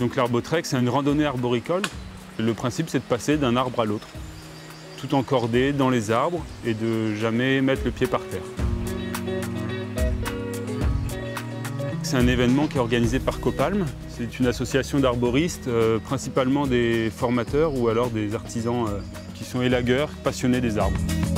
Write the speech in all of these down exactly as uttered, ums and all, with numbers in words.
Donc l'Arbotrek, c'est une randonnée arboricole. Le principe, c'est de passer d'un arbre à l'autre, tout encordé dans les arbres et de jamais mettre le pied par terre. C'est un événement qui est organisé par Copalm. C'est une association d'arboristes, euh, principalement des formateurs ou alors des artisans euh, qui sont élagueurs, passionnés des arbres.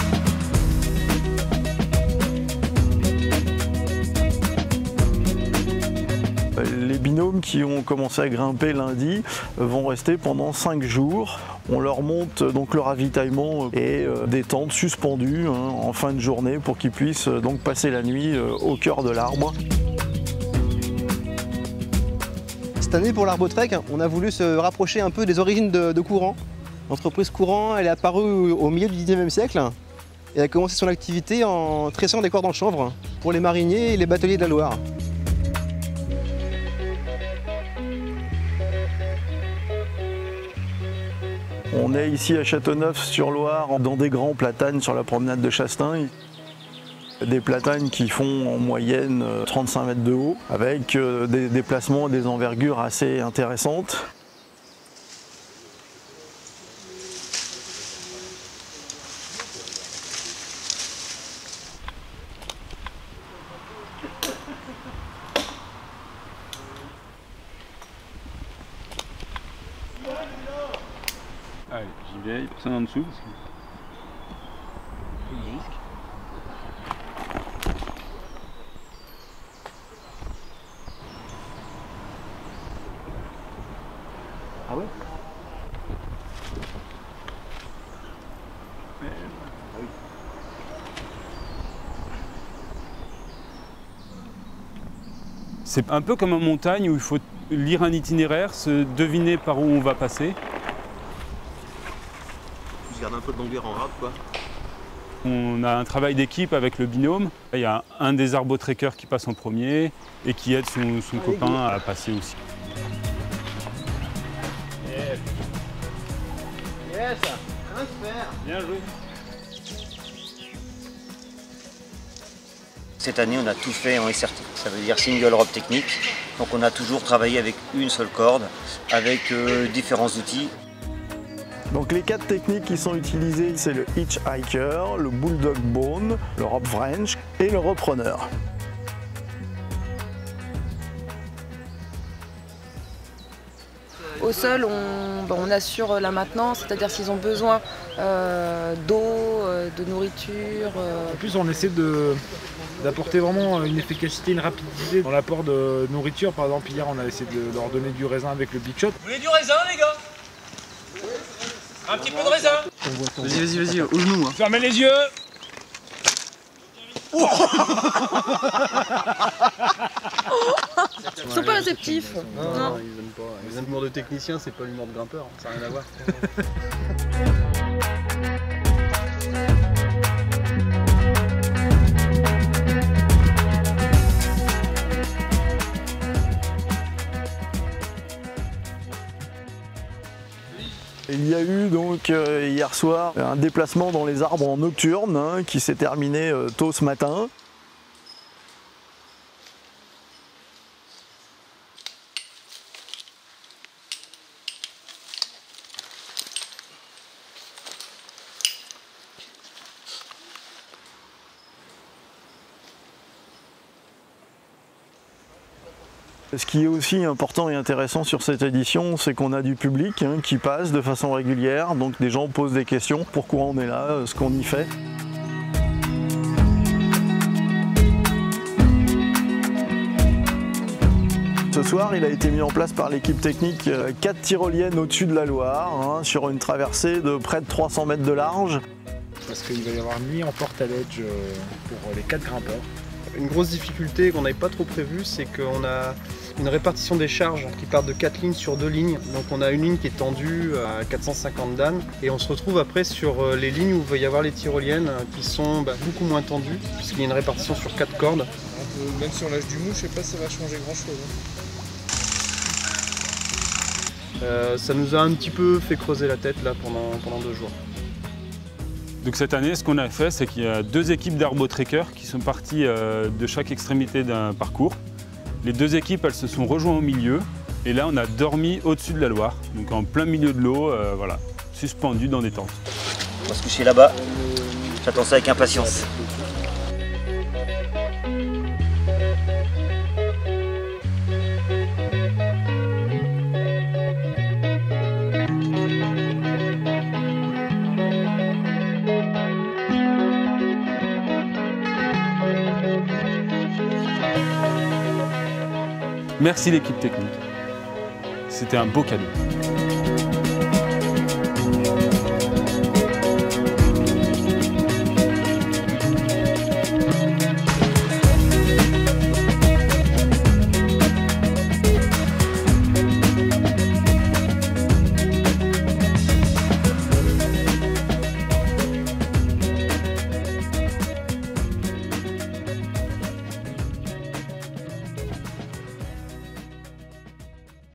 Les binômes qui ont commencé à grimper lundi vont rester pendant cinq jours. On leur monte donc le ravitaillement et des tentes suspendues hein, en fin de journée pour qu'ils puissent donc passer la nuit au cœur de l'arbre. Cette année pour l'Arbotrek, on a voulu se rapprocher un peu des origines de, de Courant. L'entreprise Courant, elle est apparue au milieu du dix-neuvième siècle et a commencé son activité en tressant des cordes en chanvre pour les mariniers et les bateliers de la Loire. On est ici à Châteauneuf-sur-Loire dans des grands platanes sur la promenade de Chastin. Des platanes qui font en moyenne trente-cinq mètres de haut avec des déplacements et des envergures assez intéressantes. Allez, j'y vais, il y a personne en dessous. Parce que... peu de risque. Ah ouais? Mais... ah oui. C'est un peu comme en montagne où il faut lire un itinéraire, se deviner par où on va passer. Je garde un peu de longueur en rade quoi. On a un travail d'équipe avec le binôme. Il y a un des arbotrekkers qui passe en premier et qui aide son, son ah, copain à passer aussi. Yes, yes, un super. Bien joué. Cette année, on a tout fait en S R T, ça veut dire single rope technique. Donc on a toujours travaillé avec une seule corde, avec euh, différents outils. Donc les quatre techniques qui sont utilisées, c'est le hitchhiker, le bulldog bone, le rope French et le rope runner. Au sol, on, ben on assure la maintenance, c'est-à-dire s'ils ont besoin euh, d'eau, euh, de nourriture. Euh... En plus, on essaie de d'apporter vraiment une efficacité, une rapidité dans l'apport de nourriture. Par exemple, hier, on a essayé de leur donner du raisin avec le Big Shot. Vous voulez du raisin, les gars? Un petit peu de raisin. Vas-y, vas-y, vas-y, au genou. Hein. Fermez les yeux. Ils sont pas réceptifs. Non, non, non, ils aiment pas. Les humours de technicien, c'est pas l'humour de grimpeur, ça n'a rien à voir. Il y a eu donc euh, hier soir un déplacement dans les arbres en nocturne hein, qui s'est terminé euh, tôt ce matin. Ce qui est aussi important et intéressant sur cette édition, c'est qu'on a du public hein, qui passe de façon régulière, donc des gens posent des questions, pourquoi on est là, ce qu'on y fait. Ce soir, il a été mis en place par l'équipe technique quatre tyroliennes au-dessus de la Loire, hein, sur une traversée de près de trois cents mètres de large. Parce qu'il va y avoir mis en porte à l'edge pour les quatre grimpeurs. Une grosse difficulté qu'on n'avait pas trop prévue, c'est qu'on a une répartition des charges qui part de quatre lignes sur deux lignes. Donc on a une ligne qui est tendue à quatre cent cinquante dan et on se retrouve après sur les lignes où il va y avoir les tyroliennes qui sont bah, beaucoup moins tendues puisqu'il y a une répartition sur quatre cordes. Même si on lâche du mou, je sais pas si ça va changer grand chose. Hein. Euh, ça nous a un petit peu fait creuser la tête là pendant, pendant deux jours. Donc cette année, ce qu'on a fait, c'est qu'il y a deux équipes d'arbotrekkers qui sont parties euh, de chaque extrémité d'un parcours. Les deux équipes, elles se sont rejointes au milieu Et là, on a dormi au-dessus de la Loire, donc en plein milieu de l'eau, euh, voilà, suspendu dans des tentes. On va se coucher là-bas. J'attends ça avec impatience. Merci l'équipe technique. C'était un beau cadeau.